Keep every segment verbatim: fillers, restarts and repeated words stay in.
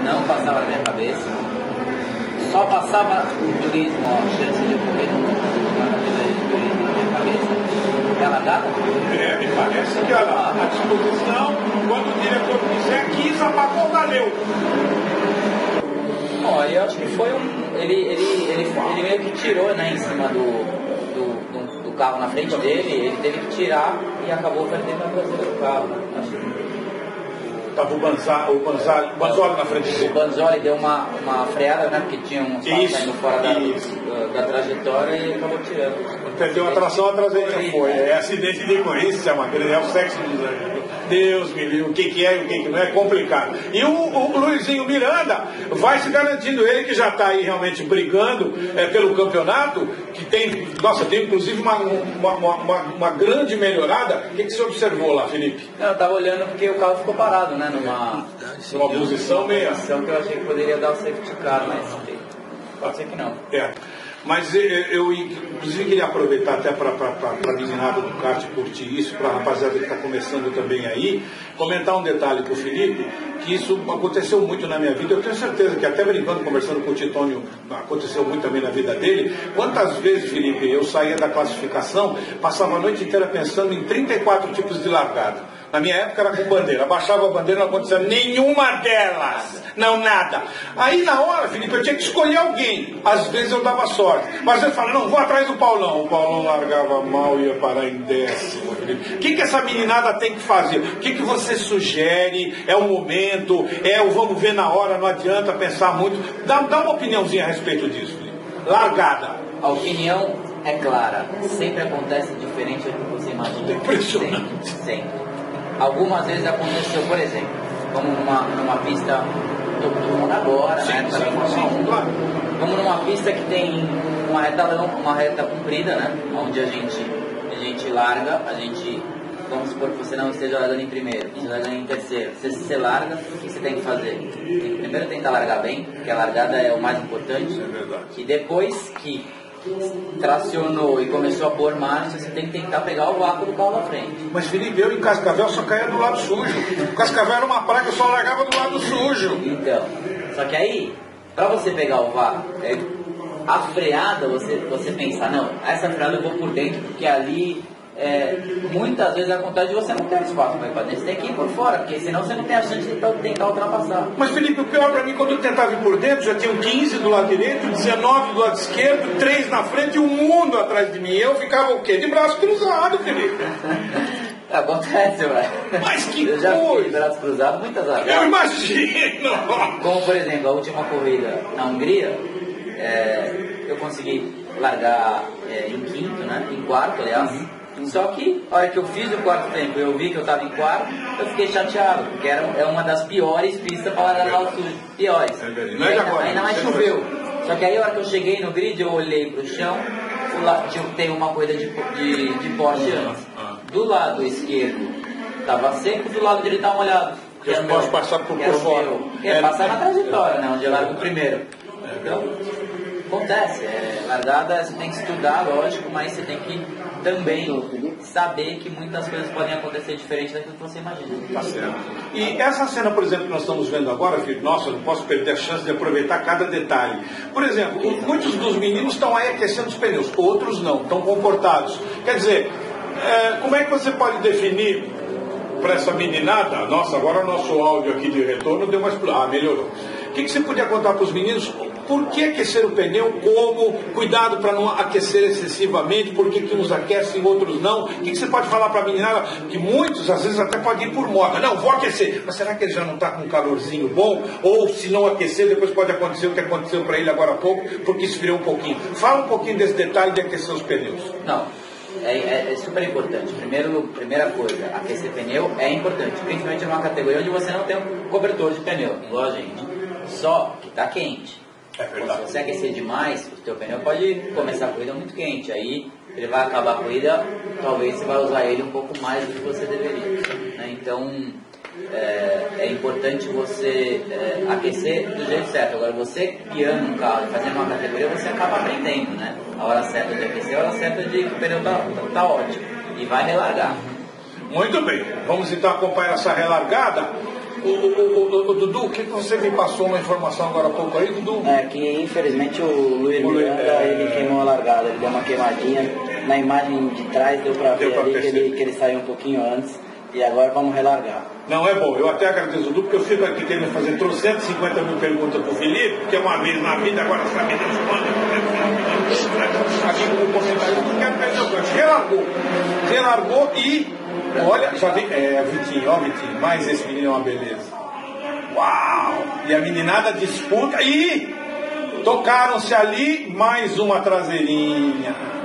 não passava na minha cabeça. Só passava o turismo, a chance de eu correr no turismo na minha cabeça. É a largada? É, me parece que a, a disposição, quando o diretor quiser, quis, apagou, valeu. Bom, eu acho que foi um. Ele, ele, ele, ele meio que tirou, né, em cima do, do, do, do carro na frente dele, ele teve que tirar e acabou perdendo a traseira do carro. Acho que... Estava o Banzali, o Banzali, o Banzoli na frente dele. O Banzoli deu uma, uma freada, né? Porque tinha um carro saindo fora da, da, da trajetória e acabou tirando. Perdeu a tração, a traseira foi. É acidente de corrida, é o sexo dos Deus me livre, o que, que é e o que, que não é, complicado. E o, o Luizinho Miranda vai se garantindo, ele que já está aí realmente brigando é, pelo campeonato, que tem, nossa, tem inclusive uma, uma, uma, uma grande melhorada. O que, que você observou lá, Felipe? Não, eu estava olhando porque o carro ficou parado, né? Numa, numa posição meia. Uma posição que eu achei que poderia dar o safety car, mas pode ser que não. É. Mas eu, eu, inclusive, queria aproveitar até para a meninada do kart curtir isso, para a rapaziada que está começando também aí, comentar um detalhe com o Felipe, que isso aconteceu muito na minha vida. Eu tenho certeza que, até brincando, conversando com o Titônio, aconteceu muito também na vida dele. Quantas vezes, Felipe, eu saía da classificação, passava a noite inteira pensando em trinta e quatro tipos de largada. Na minha época era com bandeira, abaixava a bandeira, não acontecia nenhuma delas, não nada. Aí na hora, Felipe, eu tinha que escolher alguém. Às vezes eu dava sorte, mas eu falava, não, vou atrás do Paulão. O Paulão largava mal e ia parar em décimo, Felipe. O que, que essa meninada tem que fazer? O que, que você sugere? É o momento? É o vamos ver na hora, não adianta pensar muito. Dá, dá uma opiniãozinha a respeito disso, Felipe. Largada. A opinião é clara, sempre acontece diferente do que você imagina. Impressionante. Sempre, sempre. Algumas vezes aconteceu, por exemplo, como numa, numa pista, estou falando agora, sim, né? Sim, sim, claro. Como numa pista que tem uma reta, uma reta comprida, né? Onde a gente, a gente larga, a gente, vamos supor que você não esteja largando em primeiro, você larga em terceiro. Se você larga, o que você tem que fazer? Tem que primeiro tentar largar bem, porque a largada é o mais importante. É verdade. E depois que tracionou e começou a pôr marcha, você tem que tentar pegar o vácuo do carro da frente. Mas Felipe, eu em Cascavel só caía do lado sujo. Cascavel era uma praia que eu só largava do lado sujo. Então, só que aí, pra você pegar o vácuo, é, a freada, você, você pensa, não, essa freada eu vou por dentro, porque ali é, muitas vezes acontece de você não ter espaço para ir para dentro, você tem que ir por fora, porque senão você não tem a chance de tentar ultrapassar. Mas Felipe, o pior para mim, quando eu tentava ir por dentro, já tinham quinze do lado direito, dezenove do lado esquerdo, três na frente e um mundo atrás de mim. Eu ficava o quê? De braço cruzado, Felipe. Acontece, velho. Mas que eu já coisa! fiz braços cruzados muitas vezes. Eu imagino! Como, por exemplo, a última corrida na Hungria, é, eu consegui largar é, em quinto, né? Em quarto, aliás. Uhum. Só que, a hora que eu fiz o quarto tempo e eu vi que eu estava em quarto, eu fiquei chateado, porque era, é uma das piores pistas para largar na altitude. Piores. É verdade. E Não é de ainda, agora, ainda mais choveu. Só que aí, a hora que eu cheguei no grid, eu olhei para o chão, tem uma corrida de, de, de Porsche antes. Do lado esquerdo estava seco, do lado direito estava molhado. Que eu posso passar por, por fora. É, é, passar na trajetória, né? Onde eu largo o primeiro. Então, acontece. É, largada você tem que estudar, lógico, mas você tem que também saber que muitas coisas podem acontecer diferente daquilo que você imagina. Tá certo. E essa cena, por exemplo, que nós estamos vendo agora, filho, nossa, eu não posso perder a chance de aproveitar cada detalhe. Por exemplo, muitos dos meninos estão aí aquecendo os pneus, outros não, estão comportados. Quer dizer, é, como é que você pode definir para essa meninada? Nossa, agora o nosso áudio aqui de retorno deu mais... Ah, melhorou. O que, que você podia contar para os meninos? Por que aquecer o pneu? Como? Cuidado para não aquecer excessivamente. Por que, que uns aquecem e outros não? O que, que você pode falar para a meninada? Que muitos, às vezes, até podem ir por moda. Não, vou aquecer. Mas será que ele já não está com um calorzinho bom? Ou se não aquecer, depois pode acontecer o que aconteceu para ele agora há pouco, porque esfriou um pouquinho. Fala um pouquinho desse detalhe de aquecer os pneus. Não. É, é, é super importante. Primeiro, primeira coisa, aquecer pneu é importante, principalmente numa categoria onde você não tem um cobertor de pneu, igual a gente. Só que está quente. É verdade. Se você aquecer demais, o teu pneu pode começar a corrida muito quente. Aí ele vai acabar a corrida, talvez você vai usar ele um pouco mais do que você deveria. Né? Então é, é importante você é, aquecer do jeito certo. Agora, você guiando um carro e fazendo uma categoria, você acaba aprendendo, né? A hora certa de aquecer, a hora certa de que o pneu está tá, tá ótimo. E vai relargar. Muito bem. Vamos então acompanhar essa relargada. O, o, o, o, o Dudu, que você me passou uma informação agora há pouco aí, Dudu? É que infelizmente o Luiz Miranda, é... ele queimou a largada, ele deu uma queimadinha. Na imagem de trás deu pra deu ver pra ali que ele, que ele saiu um pouquinho antes. E agora vamos relargar. Não, é bom. Eu até agradeço o Dudu, porque eu fico aqui querendo fazer trezentas e cinquenta mil perguntas pro Felipe, que é uma vez na vida, agora essa vida semana. Aqui como comentário, não quero perder o gancho. Relargou. Relargou e, olha, já vem. É, Vitinho, ó, Vitinho, mais esse menino é uma beleza. Uau! E a meninada disputa e tocaram-se ali mais uma traseirinha.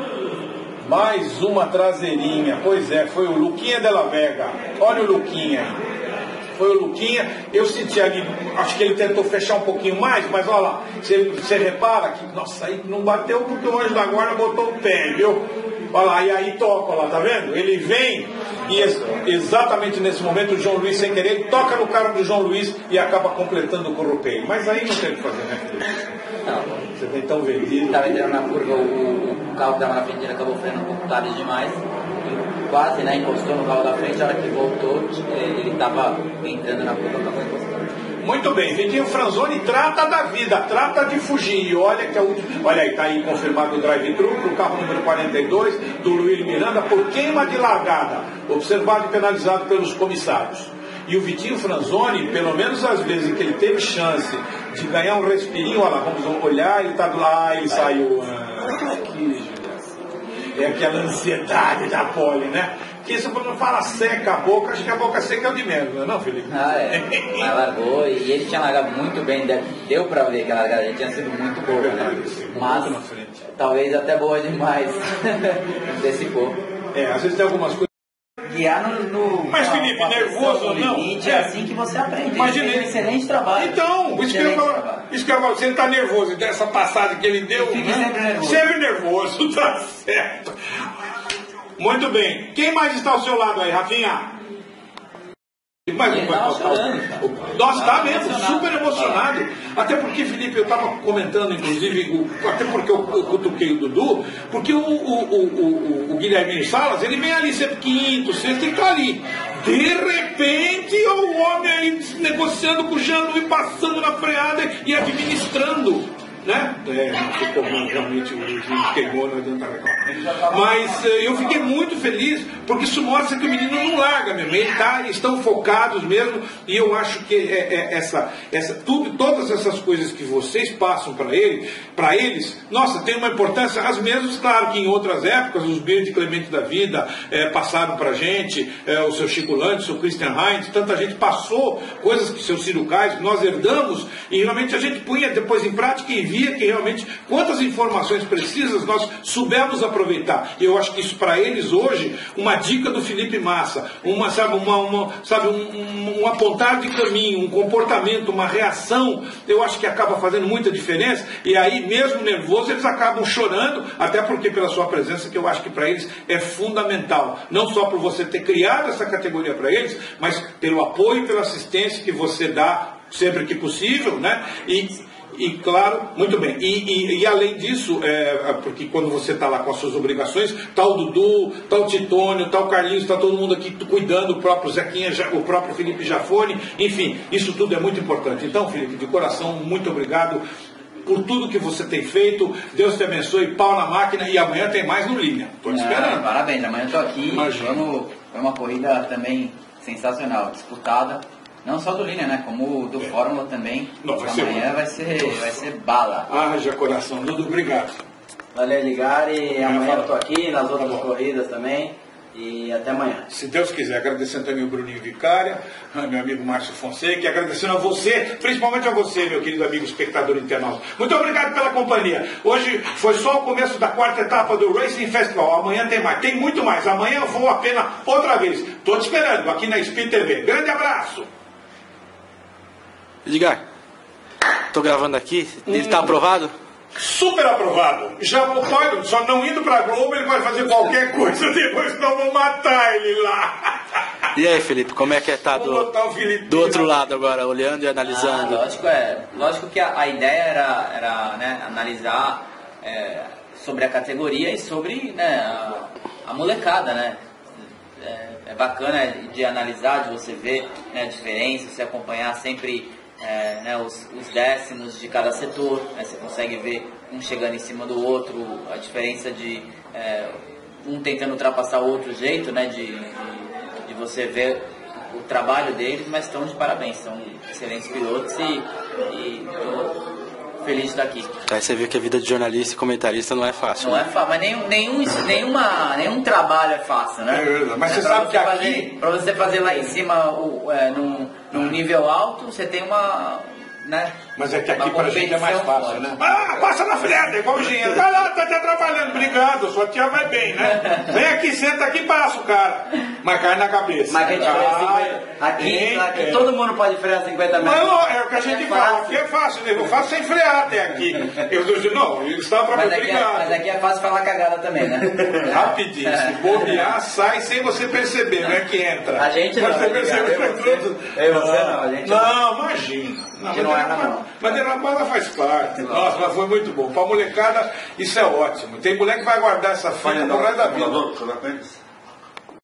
Mais uma traseirinha, pois é, foi o Luquinha Della Vega. Olha o Luquinha aí. Foi o Luquinha, eu senti ali, acho que ele tentou fechar um pouquinho mais, mas olha lá, você, você repara que, nossa, aí não bateu porque o anjo da guarda botou o pé, viu? Olha lá, e aí toca, olha lá, tá vendo? Ele vem e ex exatamente nesse momento o João Luiz, sem querer, toca no carro do João Luiz e acaba completando o corropeio. Mas aí não tem o que fazer, né, Felipe? Não. Você vem tão vendido. Estava entrando na curva, o, o carro que estava na frente ele acabou freando um pouco tarde demais. Quase, né, encostou no carro da frente, a hora que voltou, ele estava entrando na curva, acabou encostando. Muito bem, Vitinho Franzoni trata da vida, trata de fugir. E olha que a última. Olha aí, está aí confirmado o drive-thru para o carro número quarenta e dois do Luiz Miranda por queima de largada, observado e penalizado pelos comissários. E o Vitinho Franzoni, pelo menos às vezes em que ele teve chance de ganhar um respirinho, olha lá, vamos olhar, ele está do lá, ele saiu. Ah, que é aquela ansiedade da pole, né? Porque se você não fala seca a boca, acho que a boca seca é o de menos, não é não, Felipe? Ah, é. Mas largou e ele tinha largado muito bem, deu pra ver que a largada dele tinha sido muito boa, né? Mas talvez até boa demais. Antecipou. É, às vezes tem algumas coisas. Guiar no, no mas Felipe, nervoso ou não? Limite, é. é assim que você aprende. Imagina, ele fez um excelente trabalho. Então, isso que eu falo, isso que eu falo, você não está nervoso dessa passagem que ele deu. Fique né? sempre nervoso. Sempre nervoso, tá certo. Muito bem. Quem mais está ao seu lado aí, Rafinha? Mas, ele mas, chorando, nós está mesmo, super emocionado. Até porque, Felipe, eu estava comentando, inclusive, o, até porque eu, eu cutuquei o Dudu, porque o, o, o, o, o Guilherme Salas, ele vem ali sempre quinto, sexto, ele está ali. De repente, o homem aí negociando com o Jean-Louis, passando na freada e administrando. Né? É, ficou bom, realmente o Luiz queimou, não adianta reclamar. Mas eu fiquei muito feliz porque isso mostra que o menino não larga mesmo, ele tá, eles estão focados mesmo, e eu acho que é, é, essa, essa, tudo, todas essas coisas que vocês passam para ele, para eles, nossa, tem uma importância, as mesmas, claro que em outras épocas, os Bird Clemente da vida é, passaram para a gente, é, o seu Chico Landes, o seu Christian Heinz, tanta gente passou coisas que o seu Ciro Kais, nós herdamos, e realmente a gente punha depois em prática e via que realmente quantas informações precisas nós soubemos aproveitar. Eu acho que isso para eles hoje, uma dica do Felipe Massa, uma, sabe, uma, uma, sabe, um, um, um apontar de caminho, um comportamento, uma reação, eu acho que acaba fazendo muita diferença, e aí mesmo nervoso eles acabam chorando, até porque pela sua presença, que eu acho que para eles é fundamental, não só por você ter criado essa categoria para eles, mas pelo apoio e pela assistência que você dá sempre que possível, né? E E claro, muito bem, e, e, e além disso, é, porque quando você está lá com as suas obrigações, está o Dudu, está o Titônio, está o Carlinhos, está todo mundo aqui cuidando, o próprio Zequinha, o próprio Felipe Jafone, enfim, isso tudo é muito importante. Então, Felipe, de coração, muito obrigado por tudo que você tem feito, Deus te abençoe, pau na máquina, e amanhã tem mais no Linha, estou te esperando. É, parabéns, amanhã estou aqui, vamos, foi uma corrida também sensacional, disputada. Não só do Linha, né? Como do Fórmula também. Não, vai amanhã ser... vai ser, vai ser bala. Haja coração, Dudu, obrigado. Valeu, Ligari. Amanhã eu estou aqui, nas outras corridas também. E até amanhã. Se Deus quiser, agradecendo também o Bruninho Vicária, meu amigo Márcio Fonseca, e agradecendo a você, principalmente a você, meu querido amigo espectador internauta. Muito obrigado pela companhia. Hoje foi só o começo da quarta etapa do Racing Festival. Amanhã tem mais, tem muito mais. Amanhã eu vou apenas outra vez. Estou te esperando aqui na Speed T V. Grande abraço. Edgar, tô gravando aqui, ele tá aprovado? Super aprovado. Já pode, só não indo pra Globo, ele vai fazer qualquer coisa depois, senão vão matar ele lá. E aí, Felipe, como é que é tá do, do outro lado agora, olhando e analisando? Ah, lógico, é, lógico que a, a ideia era, era né, analisar é, sobre a categoria e sobre né, a, a molecada, né? É, é bacana de analisar, de você ver né, a diferença, você acompanhar sempre é, né, os, os décimos de cada setor, né, você consegue ver um chegando em cima do outro, a diferença de é, um tentando ultrapassar o outro jeito, né, de, de, de você ver o trabalho deles, mas estão de parabéns, são excelentes pilotos e, e tô feliz de estar aqui. Aí você vê que a vida de jornalista e comentarista não é fácil. Não né? é fácil, mas nenhum, nenhum, nenhuma, nenhum trabalho é fácil, né? É verdade, mas é você pra sabe você que aqui... fazer, para você fazer lá em cima, o, é, num, num nível alto, você tem uma... Né? Mas é que aqui pra gente é mais fácil, forte. né? Ah, passa na frente, igual o engenheiro. Tá lá, tá te atrapalhando, obrigado, sua tia vai bem, né? Vem aqui, senta aqui e passa o cara. Mas cai na cabeça. Mas a gente ah, aqui, hein, aqui é. todo mundo pode frear cinquenta metros. Mas é o que a gente é fala, aqui é fácil, eu faço sem frear até aqui. Eu disse, não, eles estavam pra mas mim, aqui obrigado. É, mas aqui é fácil falar cagada também, né? Rapidinho, se bobear, sai sem você perceber, não é que entra. A gente não, você percebe eu, você, eu, você não, a gente não. não. Imagina. Não, não erra, não. Madeira Bala faz parte. Nossa, mas foi muito bom. Pra molecada, isso é ótimo. Tem mulher que vai guardar essa fita no resto da vida.